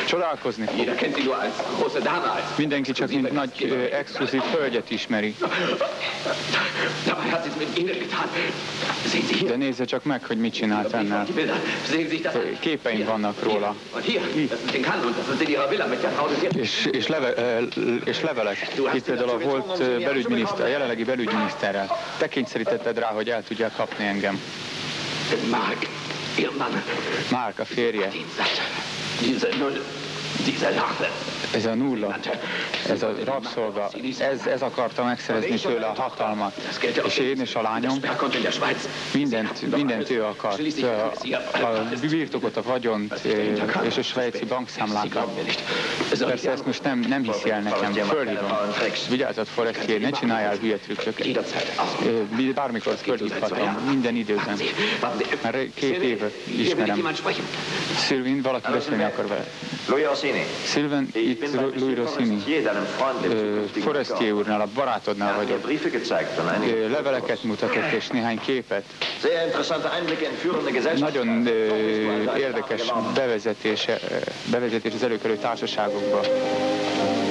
Csodálkozni fog. Jeder kennt sie nur als große Dame, als Mindenki csak mint nagy exkluzív hölgyet ismeri. Dabei hat sie es mit Ihnen getan. Sehen Sie De hier. nézze csak meg, hogy mit csinált ennél. Die Bilder. Sehen Sie sich das an. Képeim vannak róla. Und hier, das ist in Cannes und das ist in Ihrer Villa mit der Frau des És levelek. Itt például a volt belügyminiszter, a jelenlegi belügyminiszterrel. Te kényszerítetted rá, hogy el tudja kapni engem. Mark, Ihr Mann. Mark, a férje. Diese Null, diese Lache. Ez a nulla, ez a rabszolga, ez akarta megszerezni tőle a hatalmat. És én és a lányom mindent ő akart. A birtokot, a vagyont és a svájci bankszámlákat. Persze ezt most nem hiszi el nekem, fölhívom. Vigyázzat, Forestier, ne csináljál hülye trükköket. Bármikor fölhívhatom, minden időben. Már 2 éve ismerem. Sylvain, valaki beszélni akar vele. Sylvain, itt Louis Rossini, Forestier úrnál, a barátodnál vagyok. Leveleket mutatott és néhány képet. Nagyon érdekes bevezetés az előkelő társaságokba.